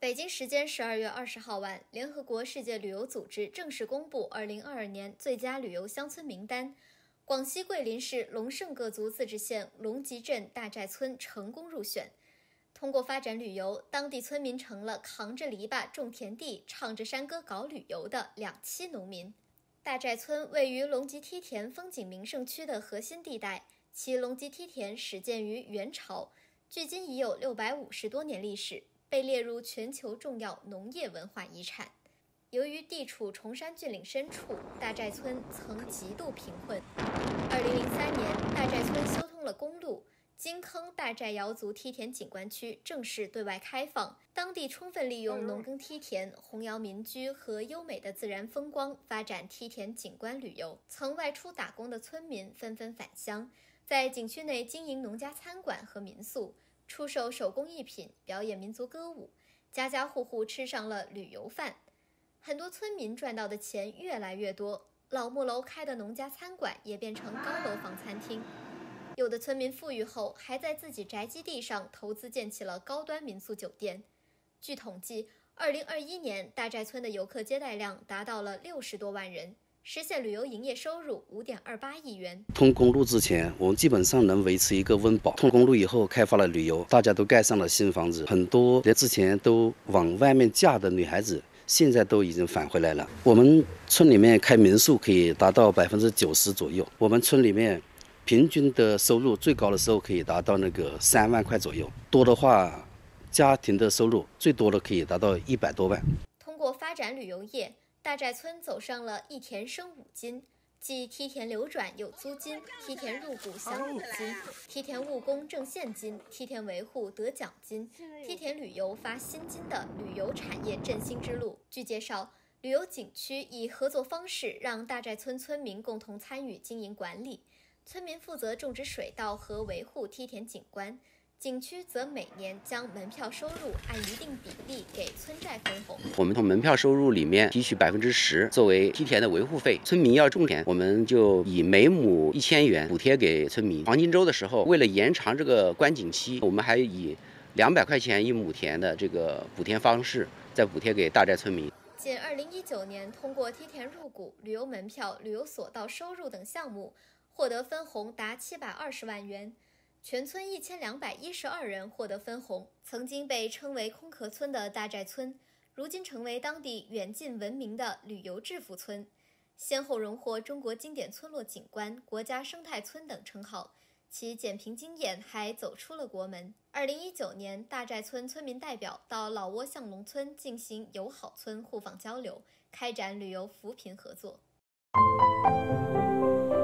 北京时间12月20号晚，联合国世界旅游组织正式公布2022年最佳旅游乡村名单。广西桂林市龙胜各族自治县龙集镇大寨村成功入选。通过发展旅游，当地村民成了扛着篱笆种田地、唱着山歌搞旅游的两栖农民。大寨村位于龙集梯田风景名胜区的核心地带，其龙集梯田始建于元朝，距今已有650多年历史，被列入全球重要农业文化遗产。由于地处崇山峻岭深处，大寨村曾极度贫困。2003年，大寨村修通了公路，金坑大寨瑶族梯田景观区正式对外开放，当地充分利用农耕梯田、红窑民居和优美的自然风光，发展梯田景观旅游。曾外出打工的村民纷纷返乡，在景区内经营农家餐馆和民宿，出售手工艺品，表演民族歌舞，家家户户吃上了旅游饭。很多村民赚到的钱越来越多，老木楼开的农家餐馆也变成高楼房餐厅。有的村民富裕后，还在自己宅基地上投资建起了高端民宿酒店。据统计，2021年大寨村的游客接待量达到了60多万人，实现旅游营业收入5.28亿元。 通公路之前，我们基本上能维持一个温饱。通公路以后，开发了旅游，大家都盖上了新房子，很多连之前都往外面嫁的女孩子，现在都已经返回来了。我们村里面开民宿可以达到90%左右。我们村里面平均的收入最高的时候可以达到3万块左右，多的话，家庭的收入最多的可以达到100多万。 通过发展旅游业，大寨村走上了一田生5金，即梯田流转有租金，梯田入股享5金，梯田务工挣现金，梯田维护得奖金，梯田旅游发新金的旅游产业振兴之路。据介绍，旅游景区以合作方式让大寨村村民共同参与经营管理，村民负责种植水稻和维护梯田景观，景区则每年将门票收入按一定比例给村寨分红。 我们从门票收入里面提取10%作为梯田的维护费，村民要种田，我们就以每亩1000元补贴给村民。黄金周的时候，为了延长这个观景期，我们还以200块钱一亩田的这个补贴方式，再补贴给大寨村民。 仅2019年，通过梯田入股、旅游门票、旅游索道收入等项目，获得分红达720万元。全村1212人获得分红。曾经被称为空壳村的大寨村，如今成为当地远近闻名的旅游致富村，先后荣获中国经典村落景观、国家生态村等称号。其减贫经验还走出了国门。2019年，大寨村村民代表到老挝象龙村进行友好村互访交流，开展旅游扶贫合作。